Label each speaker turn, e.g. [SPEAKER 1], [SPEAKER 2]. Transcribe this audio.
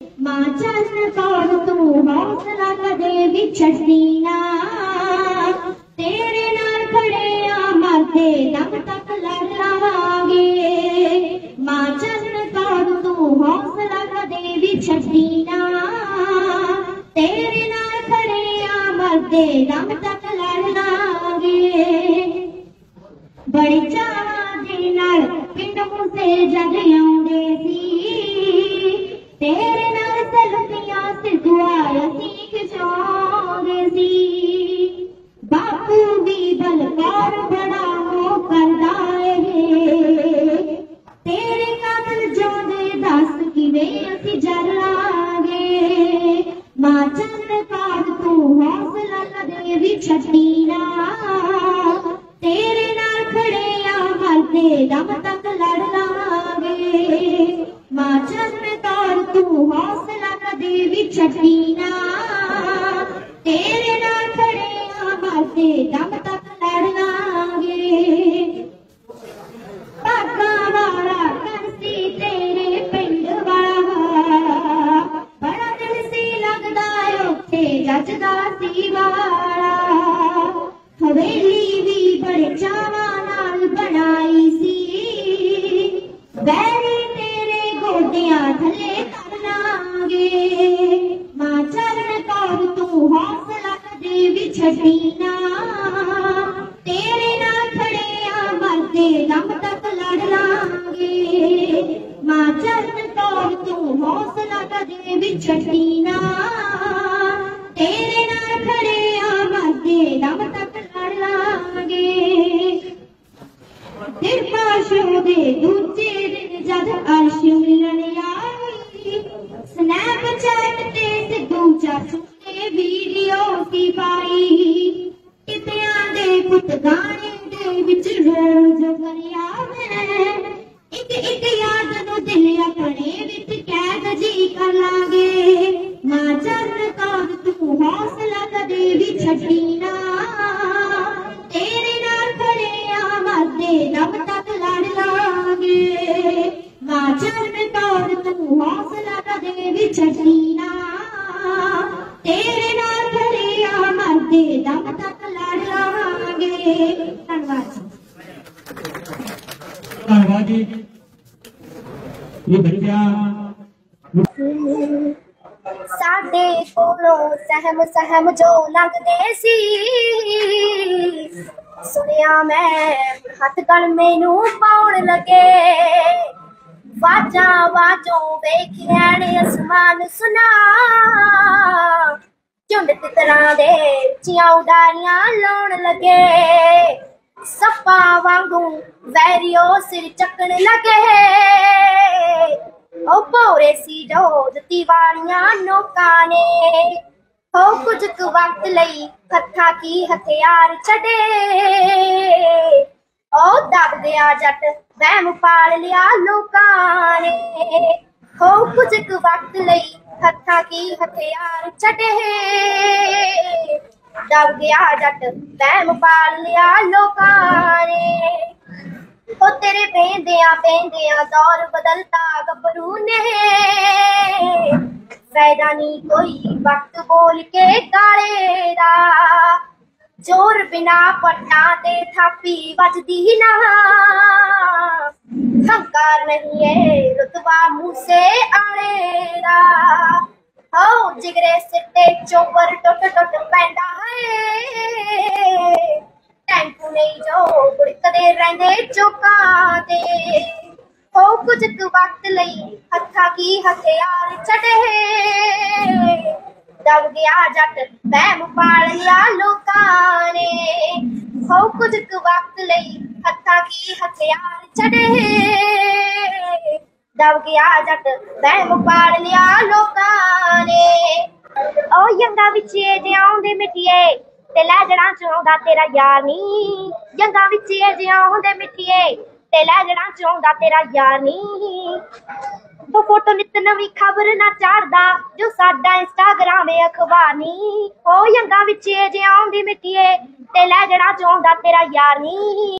[SPEAKER 1] मां चरण कौर तू हौसला कदे भी छड्डी ना, तेरे नाल खड़े आ मरदे दम तक लड़ लावांगे। मां चरण कौर तू हौसला कदे भी छड्डी ना, तेरे नाल खड़े आ मरदे दम तक लड़ लांगे। बड़ी चावां दे नाल पिंड मुसे जग आउंदे सी, तेरे नाल सलफियां सिद्धुआ असीं खिचाउंदे सी। बापू भी बलकार बड़ा मोह करदा है, तेरे कातल जोंदे दस किवें असीं जर लांगे। मां चरण कौर तू हौसला कदे भी छड्डी ना, तेरे नाल खड़े आ मरदे दम तक लड़ लांगे। मां चरण कौर तू हौसला कदे भी छड्डी ना, तेरे नाल खड़े आ मरदे दम तक लड़ लांगे। भागा वाला करसी तेरे पिंड वाला, बड़ा दिल सी लगदा उत्थे जचदा सी वाला। हवेली भी बड़े चावां नाल बनाई सी, बैरी तेरे गोडियां थले कर लांगे। मां चरण कौर तू हौसला कदे भी छड्डी ना, तेरे नाल खड़े आ मरदे दम तक लड़ लांगे। मां चरण कौर तू हौसला कदे भी छड्डी ना, तेरे नाल खड़े आ मरदे दम तक लड़ लांगे। फिर पाशों दे दूजे दिन जद अर्श मिलन आई, स्नैपचैट ते सिद्धू चाचू ने वीडियो सी पाई। कितियां दे पुत गाने दे विच रोज करिया मैं, एक एक याद नूं दिल अपने विच कैद जी कर लांगे। मां चरण कौर तू हौसला कदे भी छड्डी ना, तेरे नाल खड़े आ मरदे दम तक लड़ लांगे। मां चरण कौर तू हौसला कदे भी छड्डी ना, तेरे नाल खड़े आ मरदे दम तक लड़ लांगे। धन्यवाद
[SPEAKER 2] जी। ये बच्चा
[SPEAKER 3] साडे कोलों सहम सहम जो लंघदे सी, सुनिया मैं हथ गल मैनू पाउण लगे। वाजा वाजों वेख रैणे असमान सुना, झुंड तितरां दे उच्चियां उडारियां लाउण लगे। सप्पा वांगू वैरियो सिर चकण लगे, ओ भौरे सी जो जती वालियां नोकां ने। हो कुछ कु वक्त लई हत्थां की हथियार छड़े, ओ दब गया जट वहम पाल लिया लोकां ने। हो कुछ कु वक्त लई हत्थां की हथियार छड़े, दब गया जट वहम पाल लिया लोकां ने। ओ तेरे पेंदिया दौर बदलता गबरू ने, फायदा नहीं कोई वक्त बोल के काले दा। जोर बिना पट्टा ते थापी बजदी ना, हंकार नहीं है रुतबा मुंह से आले दा। हो जिगरे सिट्टे चोपर टुट टुट पैंदा है, टैंकू नहीं जो बुड़कदे रहिंदे चौकां ते। हो कुछ कु वक्त लई हत्थां की हथियार छड़े, दब गया जट वहम पाल लिया लोकां ने। हो कुछ कु वक्त लई हत्थां की हथियार छड़े, दब गया जट वहम पाल लिया लोकां ने। ओ यंगा विच जे आउंदे मिट्टिए ते लैजड़ा च आउंदा तेरा यार नी। यंगा विच जे आउंदे मिट्टिए ते लैजड़ा च आउंदा तेरा यार नी। वो फोटो नित नवी खबर ना चाड़दा जो साडा इंस्टाग्राम अखबार नी। ओ यंगा विच जे आउंदी मिट्टिए ते लैजड़ा च आउंदा तेरा यार नी।